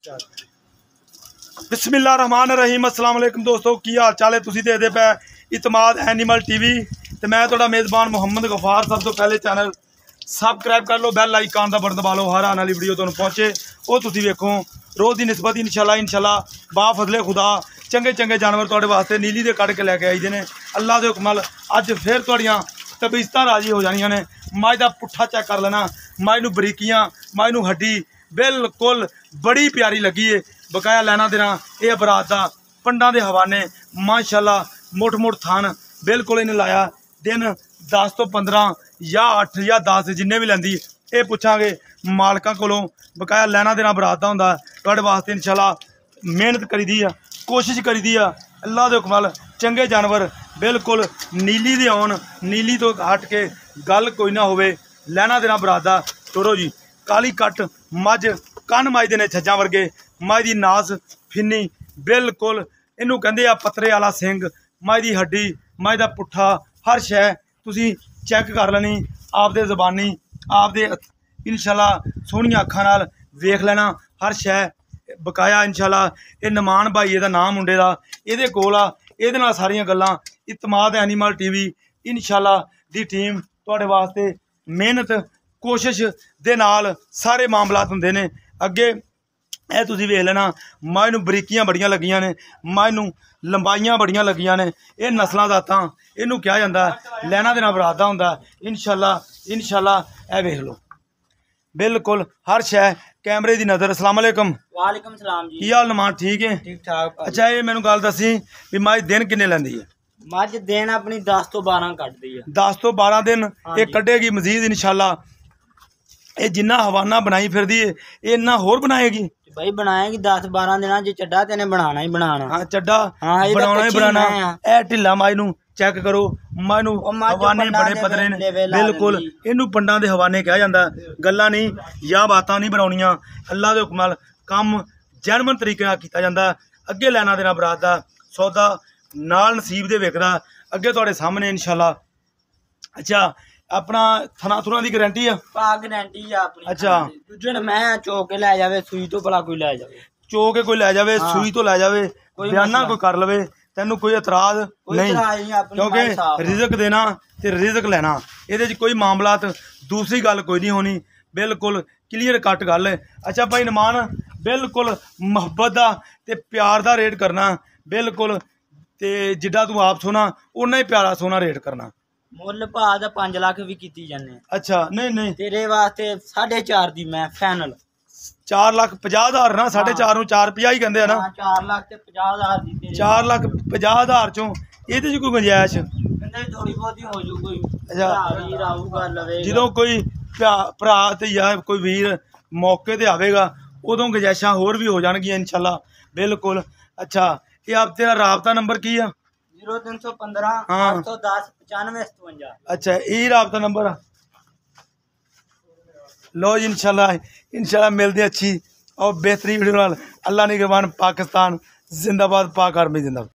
बिस्मिल्लाहिर्रहमानिर्रहीम अस्सलाम वालेकुम दोस्तों की हाल चाल है। तुसीं देखदे पे इतमाद एनिमल टीवी ते मैं तुहाडा मेज़बान मुहम्मद गफार। सब तो पहले चैनल सबसक्राइब कर लो, बैल आइकन का बटन दबा लो, हर आने वाली वीडियो तुहानूं पहुँचे वो तुसीं वेखो। रोज़ की निस्बत इंशाल्लाह बा फजले खुदा चंगे चंगे जानवर तुहाडे वास्ते नीली दे कढ़ के लैके आई दे ने। अल्लाह दे हुक्म नाल अज फिर तुहाड़ियां तबीयतां राजी हो जानियां ने। मझ दा पुट्ठा चेक कर लेना, मझ नूं बरीकियां, मझ नूं हड्डी बिल्कुल बड़ी प्यारी लगी है। बकाया लैना देना ये बरात का पंडा के हवाने माशाल्लाह मुठ मुठ थान बिल्कुल इन्हें लाया। दिन 10 तो 15 या 8 या 10 जिन्ने भी लैंदी ये पुछांगे मालकां कोलों। बकाया लैना देना बरात का हुंदा तुहाडे वास्ते इंशाल्लाह मेहनत करी दी आ, कोशिश करी दी आ। अल्लाह दे हुक्म नाल चंगे जानवर बिल्कुल नीली दे आउण, नीली तो हट के गल कोई ना होवे। लैना देना बरात दा टुरो जी। काली कट मझ कन मझ दे ने छज्जां वर्गे, मझ दी नास फिन्नी बिल्कुल इनू कहंदे आ पतरे वाला सिंग, मझ दी हड्डी, मझ दा पुट्ठा हर शै तुसीं चैक कर लैनी आपदे ज़बानी आपदे इंशाल्लाह सोहणियां अखां नाल वेख लेना हर शै। बकाया इंशाल्लाह ये नमान भाई दा नाम मुंडे दा इहदे कोल आ, इहदे नाल सारियां गल्लां इतमाद एनिमल टीवी इंशाल्लाह दी टीम तुहाडे वास्ते मेहनत कोशिश दे नाल सारे मामलात हुंदे ने। अगे ए तुसीं वेख लेना मझ नूं बरीकियां बड़ियां लगियां ने, मझ नूं लंबाइयां बड़ियां लगियां ने। ये नस्लां जातां इनू कहा जांदा लैना देना बरात दा हुंदा इंशाल्लाह ए वेख लो बिल्कुल हर शै कैमरे की नज़र। अस्सलाम वालेकुम। वालेकुम सलाम जी। की हाल नमान ठीक है? ठीक ठाक। अच्छा ये मैनू गल दसी भी मझ दिन किन्ने लैंदी है? मझ दिन अपनी 10 तो 12 कटदी है। 10 तो 12 दिन ये कटेगी मजीद इंशाल्लाह। ये जिन्ना हवाना बनाई फिरदी है ये इन्ना होर बनाएगी भाई, बनाएगी 10-12 दिन जो चड्डा तेने बनाना ही बनाना। हाँ चड्डा हाँ, बनाना ही बनाना। ए ढिला मझ नूं चेक करो, मझ नूं हवाने बड़े पतरे ने बिल्कुल। इनू पंडां दे हवाने कहा जांदा, गल्लां नहीं या बातां नहीं बनाउणियां। अल्लाह दे हुक्म नाल कम जैनवन तरीके नाल कीता जांदा। अगे लैना देना बरात दा सौदा नाल नसीब दे विकदा अगे तुहाडे सामने इंशाल्लाह। अच्छा अपना थना थुना की गारंटी है? गारंटी है अपनी। अच्छा दूजे मैं चो के लै जावे, सुई तो भला कोई लै जावे, चो के कोई लै जावे, सुई तो लै जावे, बयाना कोई कर लवे, तेनू कोई एतराज नहीं, क्योंकि रिजक देना ते रिजक लेना ये कोई मामलात दूसरी गल कोई नहीं होनी, बिल्कुल क्लीयर कट गल है। अच्छा भाई नमान बिल्कुल मुहब्बत का ते प्यार का रेट करना बिल्कुल, ते जिड्डा तू आप सोना उन्ना ही प्यारा सोना रेट करना। मुल भा दा 5 लाख भी कीती जाने। अच्छा नहीं नहीं तेरे वास्ते 4.5 दी मैं फाइनल 4,50,000 ना 4.5 नूं 4,50 ही कहंदे आ ना। 4 लाख ते 50,000 दी 4,50,000 चों ਇਹਦੇ 'ਚ ਕੋਈ ਗੁੰਜਾਇਸ਼ थोड़ी बहुत ही हो जू कोई। अच्छा ਜਦੋਂ ਕੋਈ ਭਰਾ ਤੇ ਜਾਂ ਕੋਈ ਵੀਰ ਮੌਕੇ ਤੇ ਆਵੇਗਾ ਉਦੋਂ ਗੁੰਜਾਇਸ਼ਾਂ ਹੋਰ ਵੀ ਹੋ ਜਾਣਗੀਆਂ ਇੰਸ਼ਾਅੱਲਾ ਬਿल्कुल। अच्छा ये आप तेरा राबता नंबर की है? 0315 हाँ 810 9557। अच्छा यही राबता नंबर लो जी। इंशाल्लाह मिलते अच्छी और बेहतरीन वीडियो नाल। अल्लाह निगहबान पाकिस्तान जिंदाबाद, पाक आर्मी जिंदाबाद।